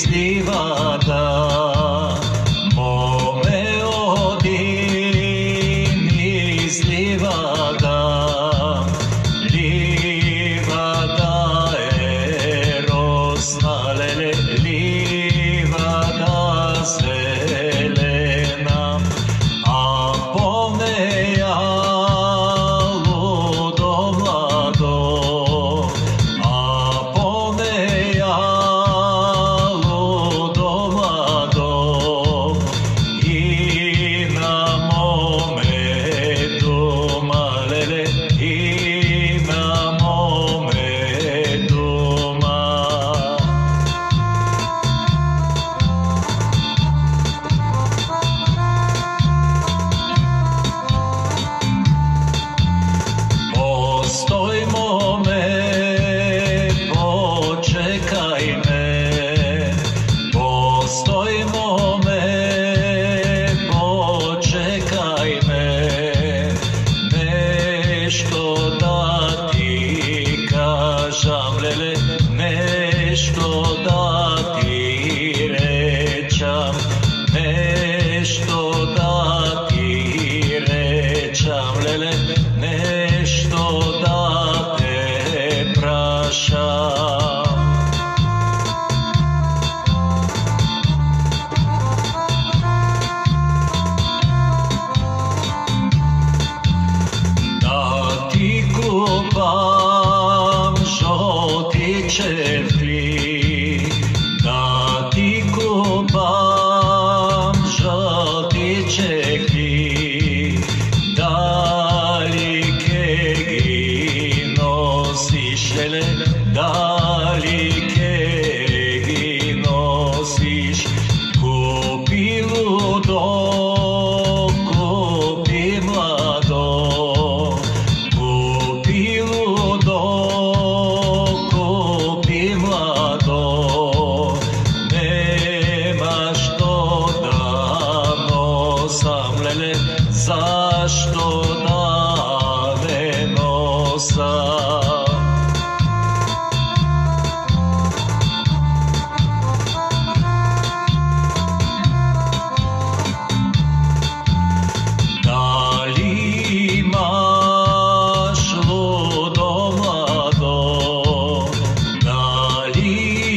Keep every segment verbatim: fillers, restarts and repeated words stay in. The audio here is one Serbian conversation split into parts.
iz livada, mome odim iz livada, livada erosna lele, livada zelena, a poneja ludo mlado, a poneja ludo mlado, i na mome doma lele, i na mome doma. Postoj mome, počekaj me, postoj mome, počekaj me, nešto da ti kažam lele, nešto da ti rečam, nešto da ti rečam lele, nešto da te prašam. Da ti kupam žolti čefli, da ti kupam žolti čefli, da li kegi nosiš lele, da li kegi nosiš, kupi ludo, kupi mlado, kupi ludo, kupi mlado, nema što da nosam lele, zašto da ne nosam? Da li imaš ludo mlado, da li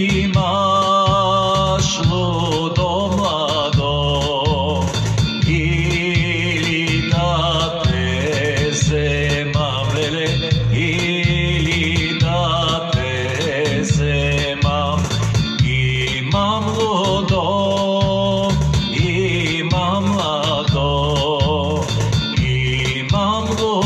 imaš ludo mlado, ili da te zemam lele, ili da te zemam. Imam ludo, imam mlado, imam ludo,